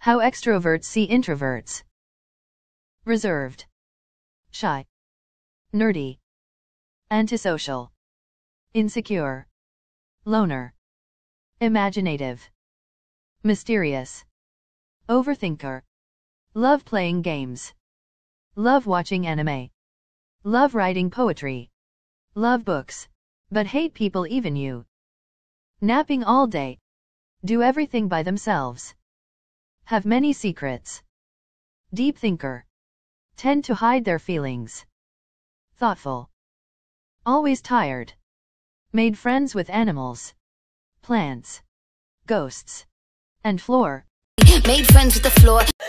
How extroverts see introverts. Reserved, shy, nerdy, antisocial, insecure, loner, imaginative, mysterious, overthinker, love playing games, love watching anime, love writing poetry, love books, but hate people even you, napping all day, do everything by themselves, have many secrets, deep thinker, tend to hide their feelings, thoughtful, always tired, made friends with animals, plants, ghosts, and floor. Made friends with the floor.